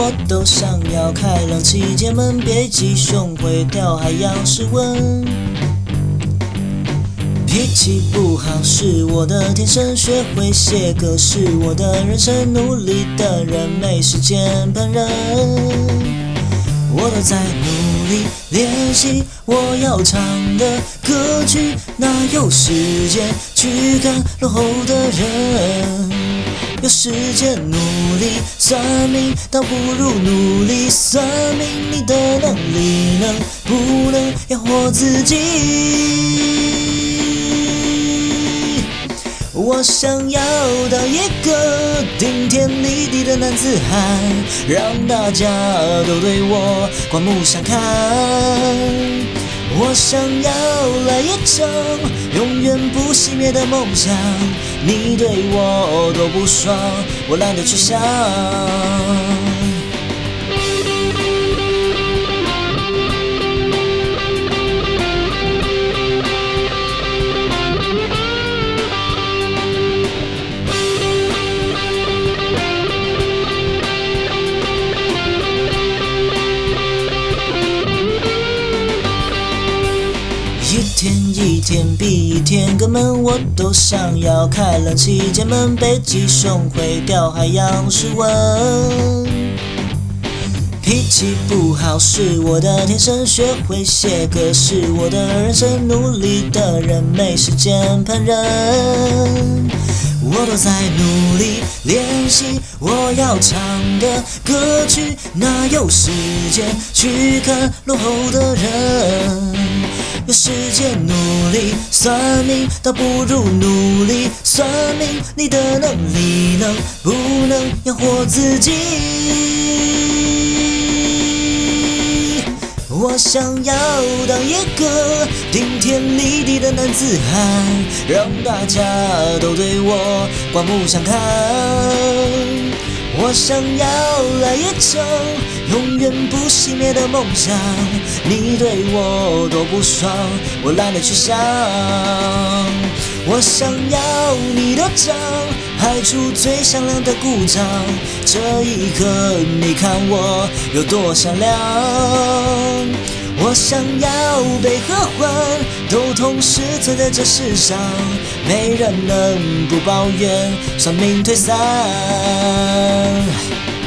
我都想要开冷气，解闷别急，胸会掉海洋室温。脾气不好是我的天生，学会写歌是我的人生，努力的人没时间烹饪。我都在努力练习我要唱的歌曲，哪有时间去看落后的人？有时间努力算命，倒不如努力算命。你的能力能不能养活自己？我想要当一个顶天立地的男子汉，让大家都对我刮目相看。我想要来一场永远不熄灭的梦想，你对我多不爽，我懒得去想。一天一天比一天更闷，我都想要开冷气，解闷北极熊会掉海洋室温。脾气不好是我的天生，学会写歌是我的人生，努力的人没时间烹饪。我都在努力练习我要唱的歌曲，哪有时间去看落后的人？有时间努力算命，倒不如努力算命。你的能力能不能养活自己？我想要当一个顶天立地的男子汉，让大家都对我刮目相看。我想要来一场永远不熄灭的梦想，你对我多不爽，我懒得去想。我想要你的掌，拍出最响亮的鼓掌，这一刻你看我有多闪亮。我想要被和欢都同时存在这世上，没人能不抱怨，算命退散。